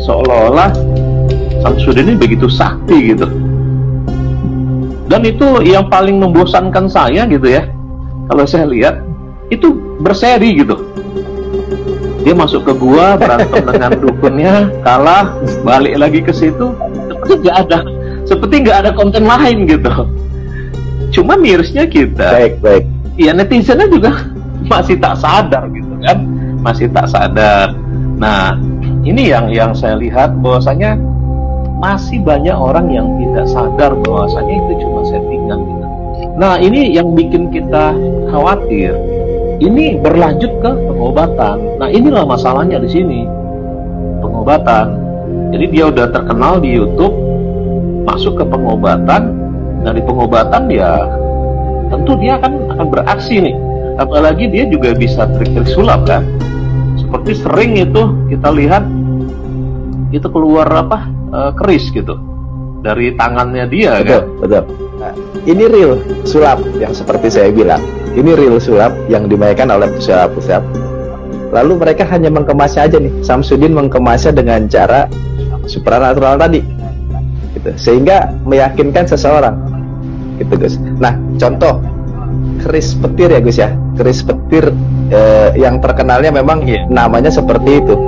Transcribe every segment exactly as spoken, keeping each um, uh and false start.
seolah-olah Samsudin ini begitu sakti gitu. Dan itu yang paling membosankan saya gitu ya, kalau saya lihat itu berseri gitu. Dia masuk ke gua, berantem dengan dukunnya, kalah, balik lagi ke situ, seperti nggak ada, seperti nggak ada konten lain gitu. Cuma mirisnya kita, baik baik, ya netizennya juga masih tak sadar gitu kan, masih tak sadar. Nah, ini yang yang saya lihat bahwasanya masih banyak orang yang tidak sadar bahwasanya itu cuma settingan gitu. Nah, ini yang bikin kita khawatir. Ini berlanjut ke pengobatan. Nah, inilah masalahnya di sini. Pengobatan. Jadi dia udah terkenal di YouTube, masuk ke pengobatan. Dari pengobatan ya tentu dia akan akan beraksi nih. Apalagi dia juga bisa trik-trik sulap kan. Seperti sering itu kita lihat itu keluar apa? Uh, keris gitu dari tangannya dia. Betul, kan? Betul. Nah, ini real sulap yang seperti saya bilang. Ini real sulap yang dimainkan oleh pesulap-pesulap. Lalu mereka hanya mengemasnya aja nih. Samsudin mengemasnya dengan cara supranatural tadi, gitu. Sehingga meyakinkan seseorang, gitu Gus. Nah, contoh keris petir ya Gus ya. Keris petir eh, yang terkenalnya memang yeah. namanya seperti itu.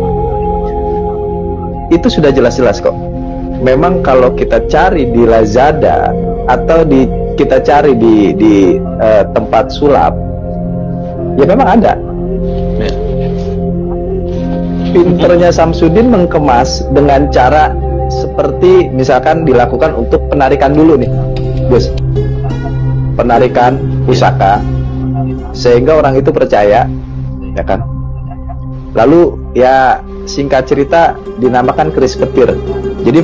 Itu sudah jelas-jelas kok. Memang kalau kita cari di Lazada atau di kita cari di di uh, tempat sulap, ya memang ada. Pinternya Samsudin mengemas dengan cara seperti misalkan dilakukan untuk penarikan dulu nih, Gus. Penarikan pusaka sehingga orang itu percaya, ya kan? Lalu ya singkat cerita dinamakan keris petir. Jadi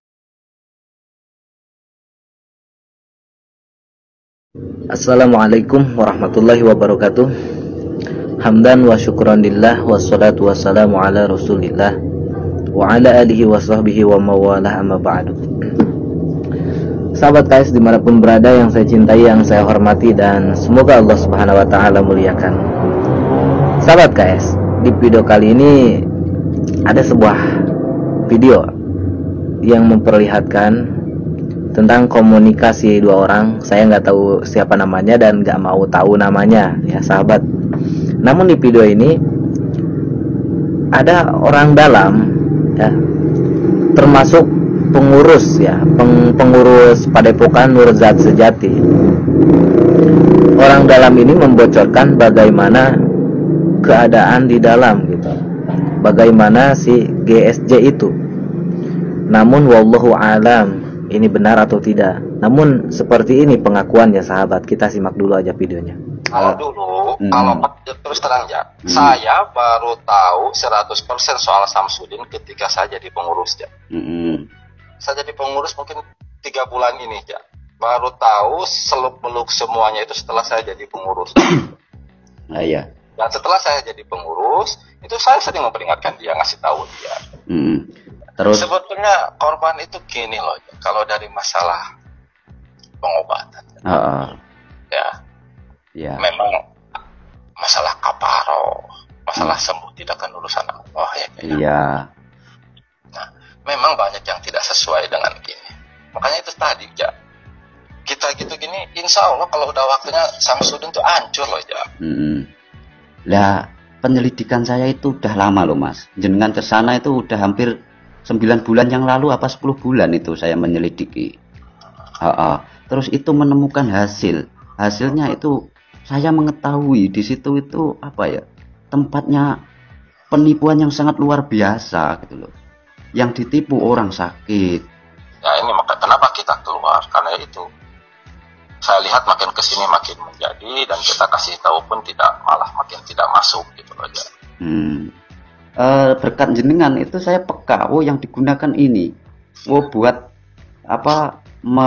Assalamualaikum warahmatullahi wabarakatuh. Hamdan wa syukran lillah wassalatu wassalamu ala rasulillah wa ala alihi wa sahbihi wa mawalah amma ba'du. Sahabat K S dimanapun berada yang saya cintai, yang saya hormati, dan semoga Allah subhanahu wa ta'ala muliakan. Sahabat K S, di video kali ini ada sebuah video yang memperlihatkan tentang komunikasi dua orang. Saya nggak tahu siapa namanya dan nggak mau tahu namanya ya sahabat. Namun di video ini ada orang dalam ya, termasuk pengurus ya, peng, pengurus Padepokan Nur Zat Sejati. Orang dalam ini membocorkan bagaimana keadaan di dalam gitu, bagaimana si G S J itu. Namun wallahu alam ini benar atau tidak. Namun seperti ini pengakuannya sahabat. Kita simak dulu aja videonya. Kalau dulu, hmm. kalau terus terang ya, hmm. saya baru tahu seratus persen soal Samsudin ketika saya jadi pengurus ya. Hmm. Saya jadi pengurus mungkin tiga bulan ini ya. Baru tahu seluk-beluk semuanya itu setelah saya jadi pengurus. Nah, iya. Dan setelah saya jadi pengurus, itu saya sering memperingatkan dia, ngasih tahu dia. Hmm. Terus sebetulnya korban itu gini loh, kalau dari masalah pengobatan, uh, uh. ya, yeah. memang masalah kaparo, masalah hmm. sembuh tidak akan urusan Allah ya. Iya. Yeah. Nah, memang banyak yang tidak sesuai dengan ini. Makanya itu tadi ya, kita gitu gini, insya Allah kalau udah waktunya Samsudin itu hancur loh ya. Hmm. Lah penyelidikan saya itu udah lama loh Mas. Jenengan kesana itu udah hampir sembilan bulan yang lalu apa sepuluh bulan itu saya menyelidiki. Uh, uh. Terus itu menemukan hasil. Hasilnya itu saya mengetahui di situ itu apa ya? Tempatnya penipuan yang sangat luar biasa gitu loh. Yang ditipu orang sakit. Ya ini maka kenapa kita keluar? Karena itu saya lihat makin kesini makin menjadi, dan kita kasih tahu pun tidak, malah makin tidak masuk gitu aja. Hmm. Uh, berkat jenengan itu saya peka, oh yang digunakan ini, oh buat apa,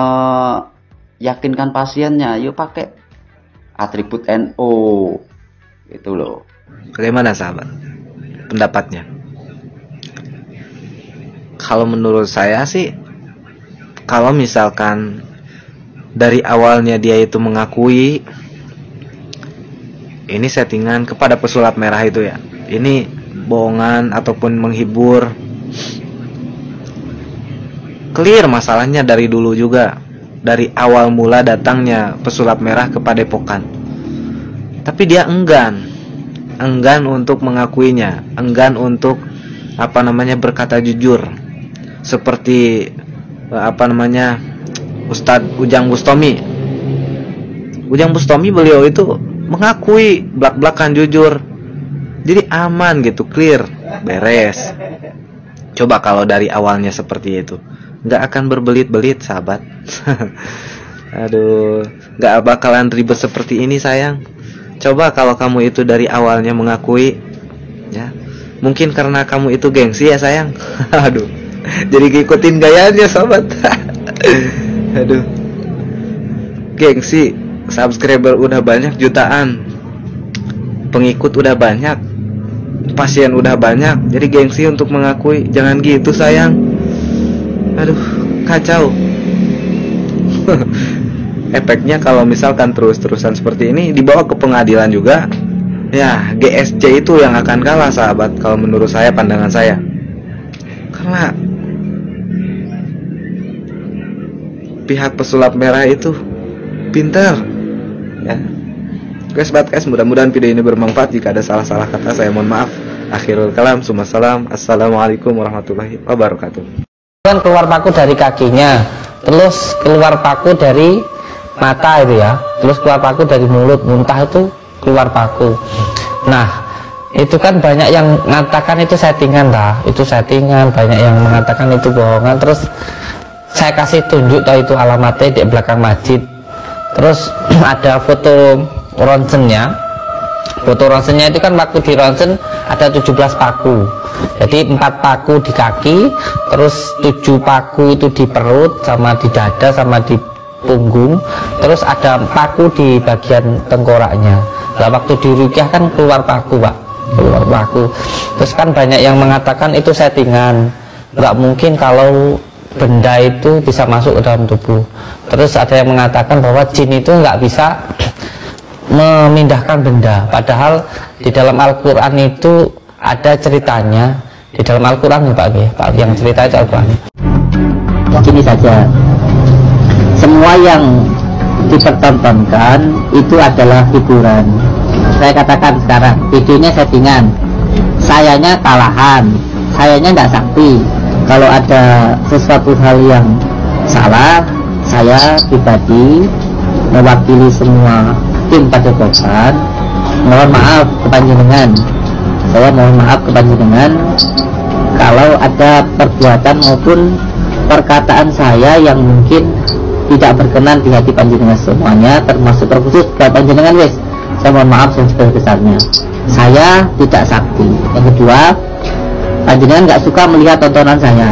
meyakinkan pasiennya, yuk pakai atribut N O itu loh. Bagaimana sahabat pendapatnya? Kalau menurut saya sih, kalau misalkan dari awalnya dia itu mengakui ini settingan kepada pesulap merah itu ya, ini bohongan ataupun menghibur, clear masalahnya dari dulu juga, dari awal mula datangnya pesulap merah ke Padepokan. Tapi dia enggan, enggan untuk mengakuinya, enggan untuk apa namanya berkata jujur. Seperti apa namanya Ustadz Ujang Bustomi. Ujang Bustomi beliau itu mengakui belak-belakan jujur. Jadi aman gitu, clear, beres. Coba kalau dari awalnya seperti itu, nggak akan berbelit-belit sahabat. Aduh, nggak bakalan ribet seperti ini sayang. Coba kalau kamu itu dari awalnya mengakui, ya. Mungkin karena kamu itu gengsi ya sayang. Aduh, jadi ngikutin gayanya sahabat. Aduh, gengsi. Subscriber udah banyak jutaan, pengikut udah banyak, pasien udah banyak, jadi gengsi untuk mengakui. Jangan gitu sayang. Aduh, kacau. Efeknya kalau misalkan terus-terusan seperti ini dibawa ke pengadilan juga, ya G S C itu yang akan kalah sahabat. Kalau menurut saya, pandangan saya, karena pihak pesulap merah itu pintar, ya. Guys, guys, mudah-mudahan video ini bermanfaat. Jika ada salah-salah kata, saya mohon maaf. Akhirul kalam, sumassalam, assalamualaikum warahmatullahi wabarakatuh. Kan keluar paku dari kakinya, terus keluar paku dari mata itu ya, terus keluar paku dari mulut, muntah itu keluar paku. Nah, itu kan banyak yang mengatakan itu settingan dah, itu settingan, banyak yang mengatakan itu bohongan. Terus saya kasih tunjuk toh itu alamatnya di belakang masjid. Terus ada foto ronsennya. Foto ronsennya itu kan waktu di ronsen ada tujuh belas paku. Jadi empat paku di kaki, terus tujuh paku itu di perut sama di dada sama di punggung, terus ada paku di bagian tengkoraknya. Nah, waktu di ruqyah kan keluar paku, Pak. Keluar paku. Terus kan banyak yang mengatakan itu settingan. Nggak mungkin kalau benda itu bisa masuk ke dalam tubuh. Terus ada yang mengatakan bahwa jin itu nggak bisa memindahkan benda, padahal di dalam Al-Quran itu ada ceritanya. Di dalam Al-Quran ya Pak, ya, Pak, yang cerita itu Al-Quran. Gini saja, semua yang dipertontonkan itu adalah hiburan. Saya katakan sekarang, videonya settingan, sayanya kalahan, sayanya nggak sakti. Kalau ada sesuatu hal yang salah, saya pribadi mewakili semua tim Padepokan mohon maaf ke panjenengan. Saya mohon maaf ke panjenengan kalau ada perbuatan maupun perkataan saya yang mungkin tidak berkenan di hati panjenengan semuanya, termasuk terkhusus ke panjenengan wes. Saya mohon maaf yang sebesar-besarnya. Saya tidak sakti. Yang kedua, panjenengan nggak suka melihat tontonan saya.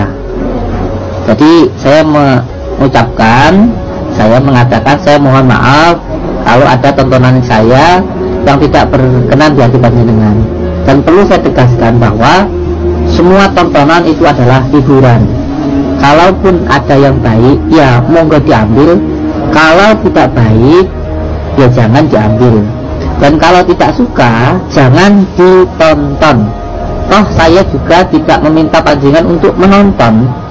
Jadi saya mengucapkan, saya mengatakan saya mohon maaf kalau ada tontonan saya yang tidak berkenan di hati panjenengan. Dan perlu saya tegaskan bahwa semua tontonan itu adalah hiburan. Kalaupun ada yang baik, ya monggo diambil. Kalau tidak baik, ya jangan diambil. Dan kalau tidak suka, jangan ditonton. Toh saya juga tidak meminta panjenengan untuk menonton.